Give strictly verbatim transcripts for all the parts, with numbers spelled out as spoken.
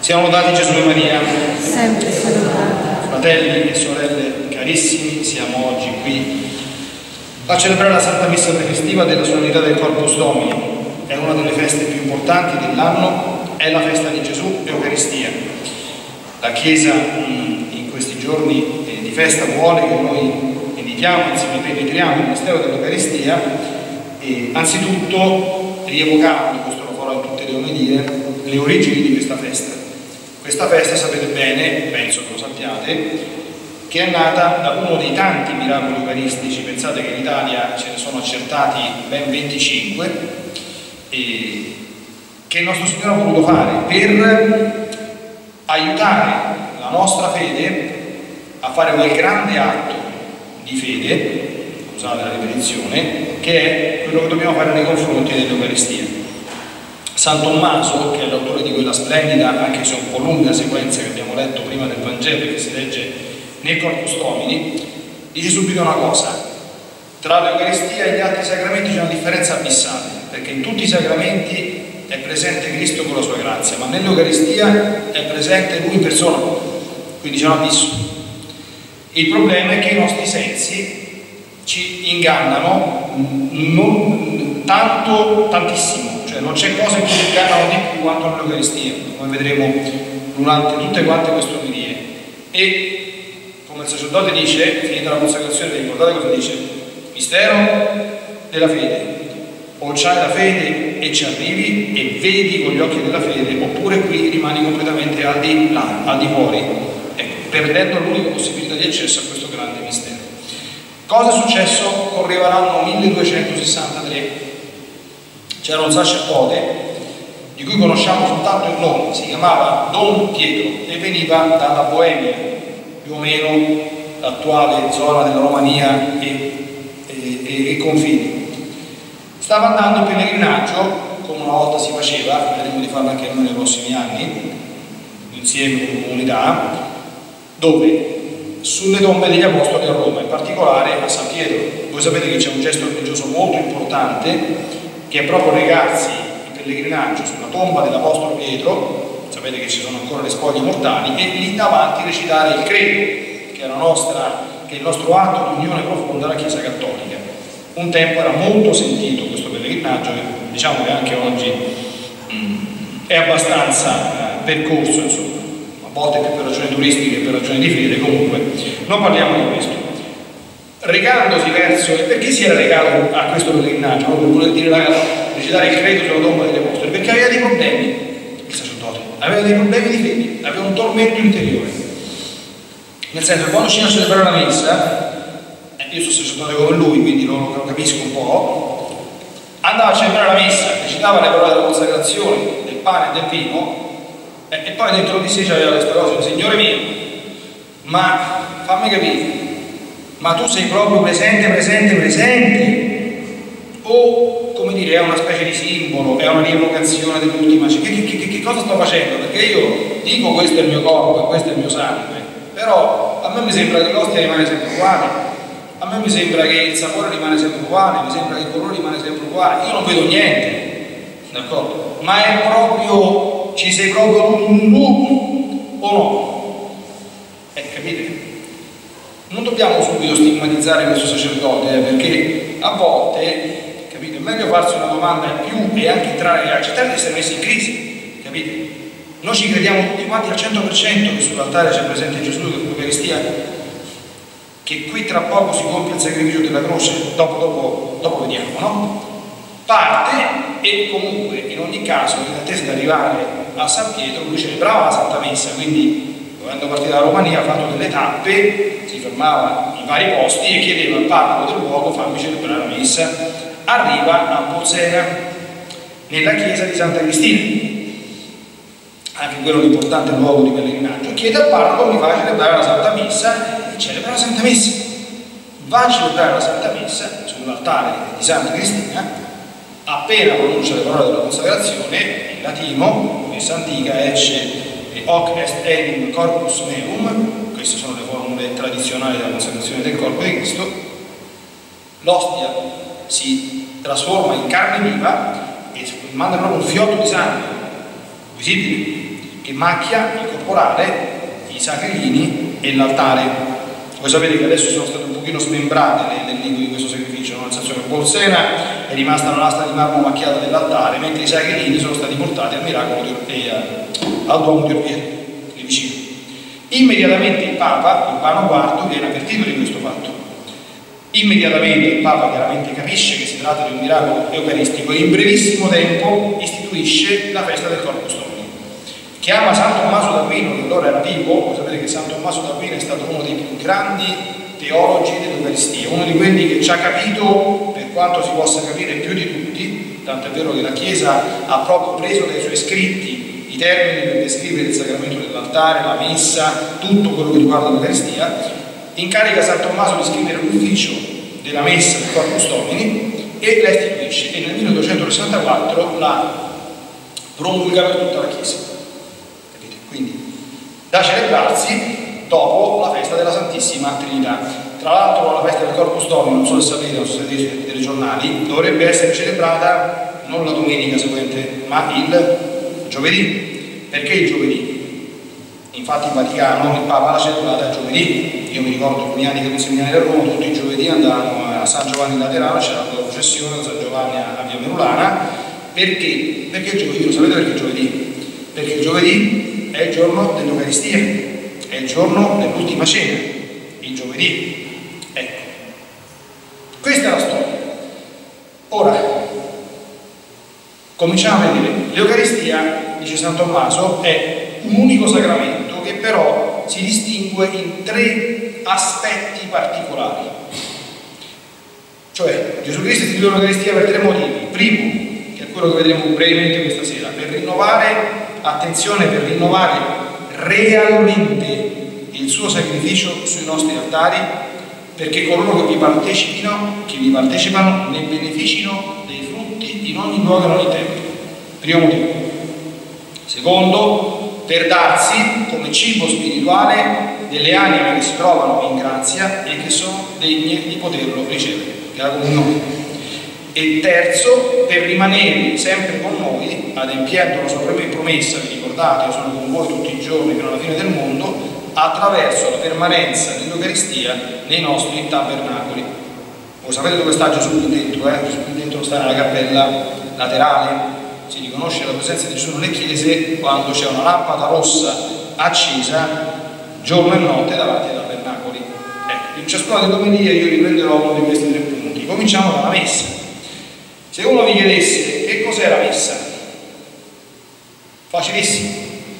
Siamo lodati Gesù e Maria. Sempre salutati. Fratelli e sorelle carissimi, siamo oggi qui a celebrare la Santa Messa prefestiva della solennità del Corpus Domini. È una delle feste più importanti dell'anno, è la festa di Gesù Eucaristia. La Chiesa in questi giorni di festa vuole che noi meditiamo insieme, penetriamo il mistero dell'Eucaristia e anzitutto rievocando, questo lo farò in tutte le omelie, le origini di questa festa. Questa festa, sapete bene, penso che lo sappiate, che è nata da uno dei tanti miracoli eucaristici. Pensate che in Italia ce ne sono accertati ben venticinque, e che il nostro Signore ha voluto fare per aiutare la nostra fede a fare quel grande atto di fede, scusate la ripetizione, che è quello che dobbiamo fare nei confronti dell'Eucaristia. San Tommaso, che è l'autore di quella splendida, anche se un po' lunga sequenza che abbiamo letto prima del Vangelo, che si legge nel Corpus Domini, dice subito una cosa: tra l'Eucaristia e gli altri sacramenti c'è una differenza abissale, perché in tutti i sacramenti è presente Cristo con la sua grazia, ma nell'Eucaristia è presente Lui in persona, quindi c'è un abisso. Il problema è che i nostri sensi ci ingannano non tanto, tantissimo, cioè non c'è cosa che ci ingannano di più quanto nell'Eucaristia, come vedremo durante tutte quante queste omelie. E come il sacerdote dice, finita la consacrazione, vi ricordate cosa dice? Mistero della fede. O c'hai la fede e ci arrivi e vedi con gli occhi della fede, oppure qui rimani completamente al di là, al di fuori, ecco, perdendo l'unica possibilità di accesso a questo grande mistero. Cosa è successo? Correva l'anno milleduecentosessantatré. C'era un sacerdote di cui conosciamo soltanto il nome, si chiamava Don Pietro e veniva dalla Boemia, più o meno l'attuale zona della Romania e, e, e, e confini. Stava andando in pellegrinaggio, come una volta si faceva, vedremo di farlo anche noi nei prossimi anni, insieme con comunità, dove? Sulle tombe degli Apostoli a Roma, in particolare a San Pietro. Voi sapete che c'è un gesto religioso molto importante, che è proprio recarsi in pellegrinaggio sulla tomba dell'Apostolo Pietro, sapete che ci sono ancora le spoglie mortali, e lì davanti recitare il credo, che è, la nostra, che è il nostro atto di unione profonda alla Chiesa Cattolica. Un tempo era molto sentito questo pellegrinaggio, che diciamo che anche oggi mh, è abbastanza eh, percorso, insomma, a volte più per ragioni turistiche che per ragioni di fede. Comunque non parliamo di questo. Recandosi verso, e perché si era recato a questo pellegrinaggio? Per voler dire la, recitare il credo sulla tomba degli Apostoli, perché aveva dei problemi, il sacerdote, aveva dei problemi di fede, aveva un tormento interiore. Nel senso che quando ci a celebrare la messa, io sono sacerdote come lui, quindi lo, lo capisco un po', andava a celebrare la messa, recitava le parole della consacrazione, del pane e del vino, eh, e poi dentro di sé c'aveva questa cosa: Signore mio, ma fammi capire, ma tu sei proprio presente, presente, presente? O, come dire, è una specie di simbolo, è una rievocazione dell'ultima cena? Che, che, che, che cosa sto facendo? Perché io dico questo è il mio corpo e questo è il mio sangue, però a me mi sembra che l'ostia rimane sempre uguale. A me mi sembra che il sapore rimane sempre uguale, mi sembra che il colore rimane sempre uguale, io non vedo niente, d'accordo? Ma è proprio, ci sei proprio tu o no? Eh, capite? Non dobbiamo subito stigmatizzare questo sacerdote, eh, perché a volte, capite, è meglio farsi una domanda in più e anche entrare e accettare di essere messi in crisi, capite? Noi ci crediamo tutti quanti al cento per cento che sull'altare c'è presente Gesù che l'Eucaristia, che qui tra poco si compie il sacrificio della croce, dopo, dopo, dopo vediamo, no? Parte, e comunque in ogni caso, in attesa di arrivare a San Pietro, lui celebrava la Santa Messa, quindi dovendo partire dalla Romania ha fatto delle tappe, si fermava in vari posti e chiedeva al parroco del luogo: fammi celebrare la Messa. Arriva a Bolsena, nella chiesa di Santa Cristina, anche quello è un importante luogo di pellegrinaggio, chiede al parroco: mi fa celebrare la Santa Messa. Celebra la Santa Messa, va a celebrare la Santa Messa sull'altare di Santa Cristina. Appena pronuncia le parole della consacrazione in latino, messa antica, esce hoc est enim corpus meum, queste sono le formule tradizionali della consacrazione del corpo di Cristo. L'ostia si trasforma in carne viva e manda proprio un fiotto di sangue visibile, e macchia il corporale, i sacri lini e l'altare. Voi sapete che adesso sono state un pochino smembrate le, le lingue di questo sacrificio, no? Nel senso che Bolsena è rimasta una lastra di marmo macchiata dell'altare, mentre i sacri lini sono stati portati al miracolo di Orpea, al Duomo di Orpea, lì vicino. Immediatamente il Papa, Urbano quarto, viene avvertito di questo fatto. Immediatamente il Papa chiaramente capisce che si tratta di un miracolo eucaristico e in brevissimo tempo istituisce la festa del Corpus Domini. Chiama San Tommaso d'Aquino, che allora era vivo. Voi sapete che San Tommaso d'Aquino è stato uno dei più grandi teologi dell'Eucaristia, uno di quelli che ci ha capito, per quanto si possa capire, più di tutti, tanto è vero che la Chiesa ha proprio preso dai suoi scritti i termini per descrivere il sacramento dell'altare, la messa, tutto quello che riguarda l'Eucaristia. Incarica San Tommaso di scrivere l'ufficio della messa del Corpus Domini e la istituisce, e nel milleduecentosessantaquattro la promulga per tutta la Chiesa. Capite? Quindi da celebrarsi dopo la festa della Santissima Trinità. Tra l'altro la festa del Corpus Domini, non so se sapete, non so se vedete dei giornali, dovrebbe essere celebrata non la domenica seguente, ma il giovedì. Perché il giovedì? Infatti in Vaticano il Papa l'ha celebrata il giovedì. Io mi ricordo i primi anni che ero insegnante a Roma, tutti i giovedì andavamo a San Giovanni in Laterano, c'era la processione da San Giovanni a Via Merulana. Perché? Perché il giovedì? Lo sapete perché il giovedì? Perché il giovedì è il giorno dell'Eucaristia, è il giorno dell'ultima cena, il giovedì. Ecco, questa è la storia. Ora, cominciamo a vedere. L'Eucaristia, dice San Tommaso, è un unico sacramento che però si distingue in tre aspetti particolari. Cioè, Gesù Cristo istituì l'Eucaristia per tre motivi. Primo, che è quello che vedremo brevemente questa sera, per rinnovare, attenzione, per rinnovare realmente il suo sacrificio sui nostri altari, perché coloro che vi partecipino, che vi partecipano ne beneficino dei frutti in ogni luogo e in ogni tempo. Primo motivo. Secondo, per darsi come cibo spirituale delle anime che si trovano in grazia e che sono degne di poterlo ricevere, che è la comunione. E terzo, per rimanere sempre con noi, adempiendo la sua promessa, vi ricordate, io sono con voi tutti i giorni fino alla fine del mondo, attraverso la permanenza dell'Eucaristia nei nostri tabernacoli. Voi sapete dove sta Gesù qui dentro? Eh? Gesù qui dentro sta nella cappella laterale. Si riconosce la presenza di Gesù nelle chiese quando c'è una lampada rossa accesa giorno e notte davanti ai tabernacoli. Ecco, in ciascuna delle domeniche io riprenderò uno di questi tre punti. Cominciamo dalla messa. Se uno vi chiedesse che cos'è la messa, facilissimo,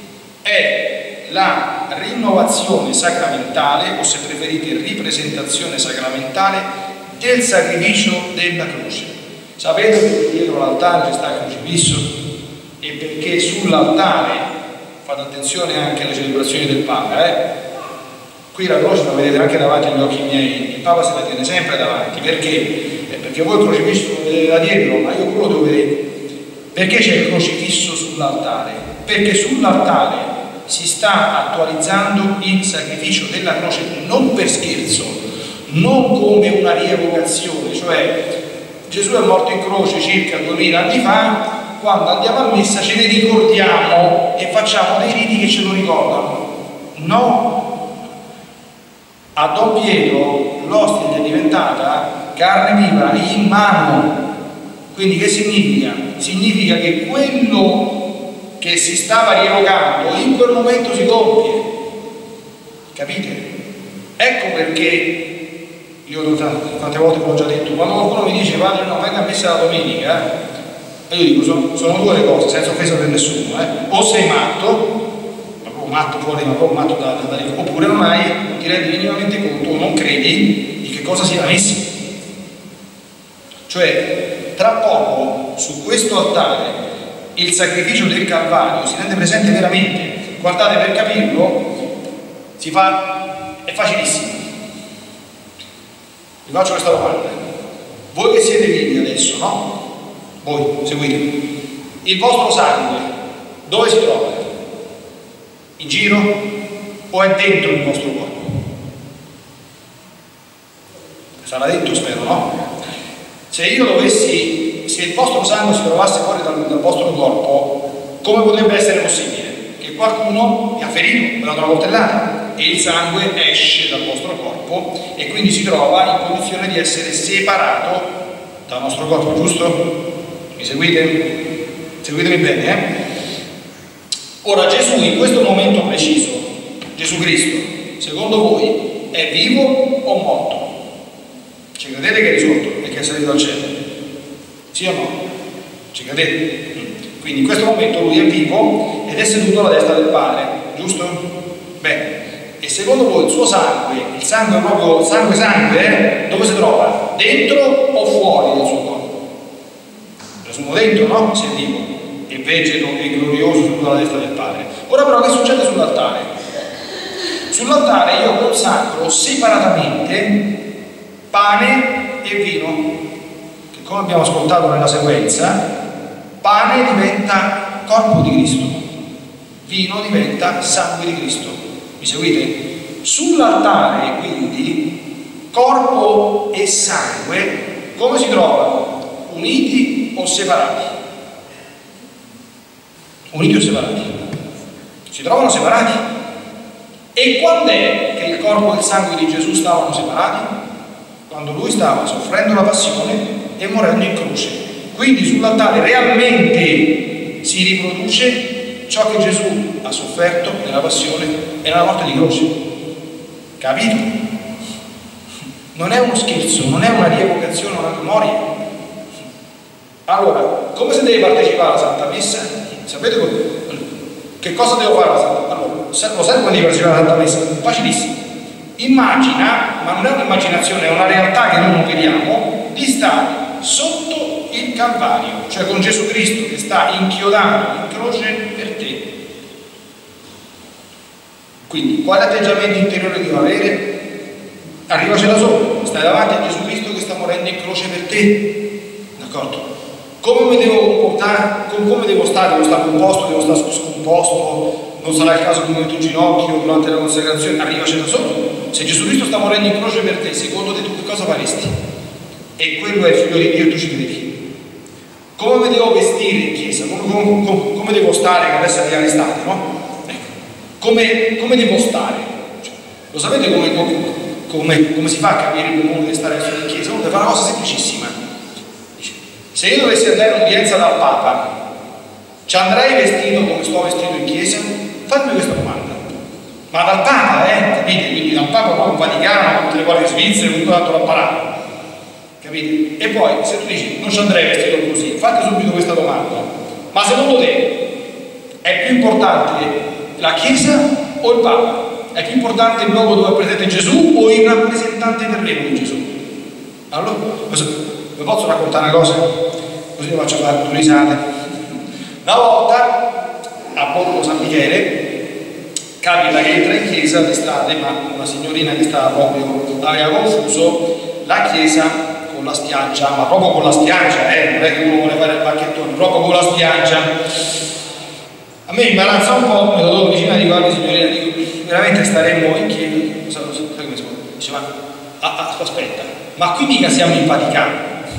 è la rinnovazione sacramentale, o se preferite ripresentazione sacramentale, del sacrificio della croce. Sapete perché dietro l'altare sta il crocifisso? E perché sull'altare, fate attenzione anche alle celebrazioni del Papa, eh? Qui la croce la vedete anche davanti agli occhi miei, il Papa se la tiene sempre davanti. Perché? Eh, perché voi il crocifisso lo vedete da dietro, ma io quello devo vedere. Perché c'è il crocifisso sull'altare? Perché sull'altare si sta attualizzando il sacrificio della croce, non per scherzo, non come una rievocazione, cioè Gesù è morto in croce circa duemila anni fa, quando andiamo a messa ce ne ricordiamo e facciamo dei riti che ce lo ricordano. No, a Don Pietro l'ostia è diventata carne viva in mano. Quindi che significa? Significa che quello che si stava rievocando in quel momento si compie. Capite? Ecco perché io tante volte l'ho già detto, quando qualcuno mi dice padre no, venga a messa la domenica, e io dico sono, sono due le cose, senza offesa per nessuno, eh? O sei matto, ma proprio matto fuori, ma proprio matto da, da, da oppure non hai, non ti rendi minimamente conto, non credi di che cosa sia la messa. Cioè, tra poco su questo altare il sacrificio del Calvario si rende presente veramente. Guardate, per capirlo si fa, è facilissimo. Vi faccio questa domanda. Voi che siete vivi adesso, no? Voi, seguitemi. Il vostro sangue dove si trova? In giro o è dentro il vostro corpo? Sarà detto, spero, no? Se io dovessi, se il vostro sangue si trovasse fuori dal, dal vostro corpo, come potrebbe essere possibile? Che qualcuno vi ha ferito, ve l'ha coltellata e il sangue esce dal vostro corpo e quindi si trova in condizione di essere separato dal nostro corpo, giusto? Mi seguite? Seguitemi bene, eh? Ora Gesù in questo momento preciso, Gesù Cristo, secondo voi è vivo o morto? Ci credete che è risorto e che è salito al cielo? Sì o no? Ci credete? Quindi in questo momento lui è vivo ed è seduto alla destra del Padre, giusto? Bene, e secondo voi il suo sangue, il sangue proprio sangue sangue, eh, dove si trova? Dentro o fuori del suo corpo? Presumo dentro, no? Se è vivo e vegeto e glorioso seduto alla destra del Padre. Ora però che succede sull'altare? Sull'altare io consacro separatamente pane e vino, che come abbiamo ascoltato nella sequenza, pane diventa corpo di Cristo, vino diventa sangue di Cristo. Mi seguite? Sull'altare quindi corpo e sangue come si trovano? Uniti o separati? Uniti o separati? Si trovano separati. E quando è che il corpo e il sangue di Gesù stavano separati? Quando lui stava soffrendo la passione e morendo in croce. Quindi sull'altare realmente si riproduce ciò che Gesù ha sofferto nella passione e nella morte di croce. Capito? Non è uno scherzo, non è una rievocazione, una memoria. Allora, come si deve partecipare alla Santa Messa? Sapete che cosa devo fare alla Santa Messa? Allora, lo sai come devi partecipare alla Santa Messa? Facilissimo. Immagina, ma non è un'immaginazione, è una realtà che noi non vediamo, di stare sotto il Calvario, cioè con Gesù Cristo che sta inchiodato in croce per te. Quindi, quale atteggiamento interiore devo avere? Arrivaci da sopra, stai davanti a Gesù Cristo che sta morendo in croce per te, d'accordo? Come mi devo comportare? Come devo stare? Devo stare composto, devo stare scomposto? Non sarà il caso che mi metto in ginocchio durante la consacrazione? Arrivaci da sopra. Se Gesù Cristo sta morendo in croce per te, secondo te tu che cosa faresti? E quello è il figlio di Dio e tu ci credi. Come mi devo vestire in chiesa? Come, come, come, come devo stare che adesso è arrestate, no? Ecco. Come, come devo stare? Cioè, lo sapete come, come, come si fa a capire come uno deve stare in chiesa? Uno deve fare una cosa semplicissima. Dice, se io dovessi andare in udienza dal Papa, ci andrei vestito come sto vestito in chiesa? Fatemi questa domanda. Ma dal Papa, eh? Capite? Quindi dal Papa poi un Vaticano, tutte le guardie svizzere, tutto l'altro l'apparato. Capite? E poi, se tu dici, non ci andrei vestito così, fate subito questa domanda. Ma secondo te è più importante la Chiesa o il Papa? È più importante il luogo dove è presente Gesù o il rappresentante terreno di Gesù? Allora, vi posso raccontare una cosa? Così vi faccio fare due risate. Una volta, a Borgo San Michele, capita che entra in chiesa di strade, ma una signorina che stava proprio, aveva confuso la chiesa con la spiaggia, ma proprio con la spiaggia, eh? Non è che uno vuole fare il bacchettone, proprio con la spiaggia. A me imbarazza un po', mi sono vicino e dico, guarda signorina, dico, veramente staremmo in chiesa, sai come si può? Dice, ma ah, ah, aspetta, ma qui mica siamo in Vaticano.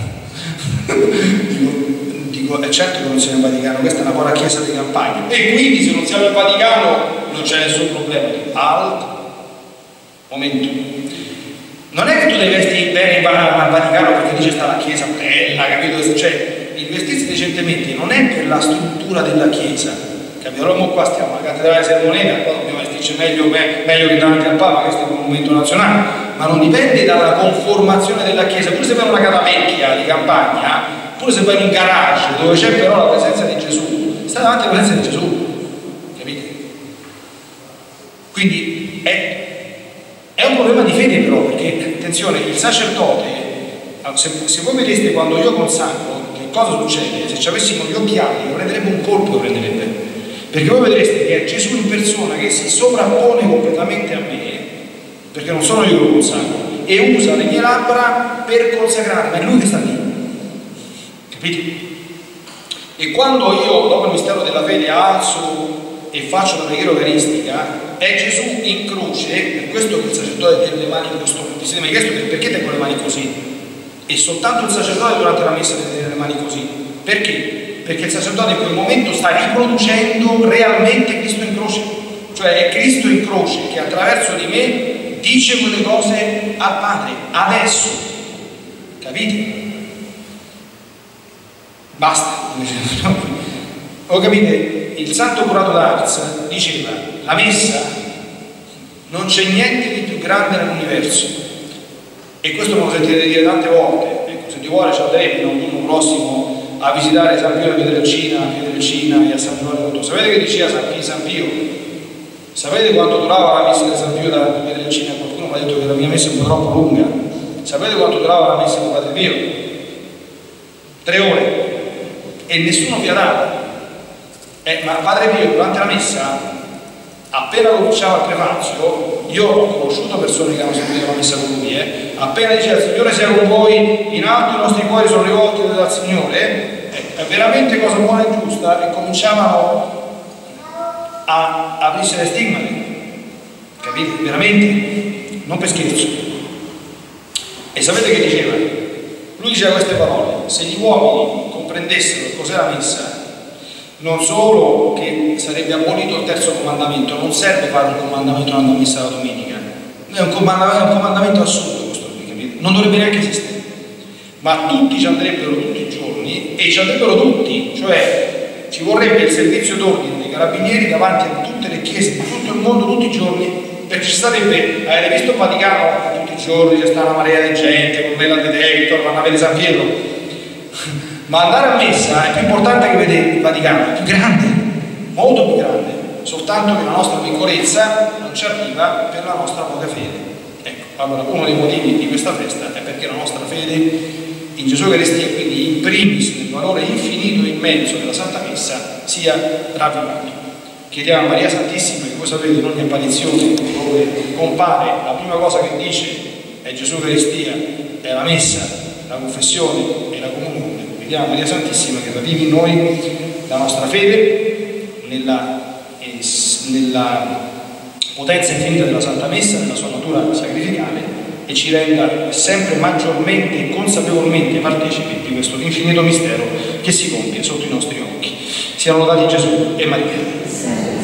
dico, dico, è certo che non siamo in Vaticano, questa è una buona chiesa di campagna. E quindi se non siamo in Vaticano non c'è nessun problema. Alt, momento. Non è che tu devi vestirti bene al Vaticano perché dice sta la chiesa bella, capito? Cioè, il vestirsi decentemente non è per la struttura della chiesa, capito? Allora qua stiamo alla cattedrale Sermoneta, qua dobbiamo vestirci meglio, meglio che davanti al Papa, questo è un monumento nazionale, ma non dipende dalla conformazione della chiesa. Pure se vai in una casa vecchia di campagna, pure se vai in un garage dove c'è però la presenza di Gesù, stai davanti alla presenza di Gesù, capite? Quindi è È un problema di fede però, perché, attenzione, il sacerdote, se, se voi vedeste quando io consacro che cosa succede, se ci avessimo gli occhiali lo prenderebbe un colpo, lo prenderebbe, perché voi vedreste che è Gesù in persona che si sovrappone completamente a me, perché non sono io che lo consacro, e usa le mie labbra per consacrarmi, è lui che sta lì, capite? E quando io, dopo il mistero della fede, alzo e faccio la preghiera eucaristica, è Gesù in croce, per questo che il sacerdote tiene le mani in questo modo. Ti siete mai chiesto perché tengo le mani così? E soltanto il sacerdote durante la messa deve tenere le mani così. Perché? perché il sacerdote in quel momento sta riproducendo realmente Cristo in croce, cioè è Cristo in croce che attraverso di me dice quelle cose al Padre, adesso, capite? Basta. O capite? Il santo curato d'Ars diceva: la messa non c'è niente di più grande nell'universo, e questo me lo sentirete dire tante volte. Ecco, se ti vuole ci andremo l'anno prossimo a visitare San Pio di Pietrelcina, a Pietrelcina e a San Giovanni Botto. Sapete che diceva San Pio? San Pio? Sapete quanto durava la messa di San Pio da Pietrelcina? Qualcuno mi ha detto che la mia messa è un po' troppo lunga. Sapete quanto durava la messa di Padre Pio? Tre ore. E nessuno vi ha dato. Eh, ma Padre Pio durante la messa, appena cominciava il prefazio, io ho conosciuto persone che hanno seguito la messa con lui, eh, appena diceva: Signore sia con voi, in alto i nostri cuori sono rivolti dal Signore, eh, è veramente cosa buona e giusta, e cominciavano a aprirsi le stigmate, capite? Veramente, non per scherzo. E sapete che diceva? Lui diceva queste parole: se gli uomini comprendessero cos'è la messa, non solo che sarebbe abolito il terzo comandamento, non serve fare un comandamento andando a messa la domenica, è un comandamento, un comandamento assurdo questo qui, capite? Non dovrebbe neanche esistere, ma tutti ci andrebbero tutti i giorni, e ci andrebbero tutti, cioè ci vorrebbe il servizio d'ordine dei carabinieri davanti a tutte le chiese di tutto il mondo tutti i giorni, perché ci sarebbe, avete visto il Vaticano, tutti i giorni c'è sta una marea di gente con bella detector, vanno a vedere San Pietro. Ma andare a messa è più importante che vedere il Vaticano, è più grande, molto più grande, soltanto che la nostra piccolezza non ci arriva per la nostra poca fede. Ecco, allora uno dei motivi di questa festa è perché la nostra fede in Gesù Eucaristia, quindi in primis nel valore infinito e immenso della Santa Messa, sia ravvivata. Chiediamo a Maria Santissima, che voi sapete in ogni apparizione dove compare, la prima cosa che dice è Gesù Eucaristia, è la Messa, la confessione e la comunione. Chiediamo a Maria Santissima che ravvivi in noi la nostra fede nella, eh, nella potenza infinita della Santa Messa, nella sua natura sacrificale, e ci renda sempre maggiormente e consapevolmente partecipi di questo infinito mistero che si compie sotto i nostri occhi. Siano lodati Gesù e Maria.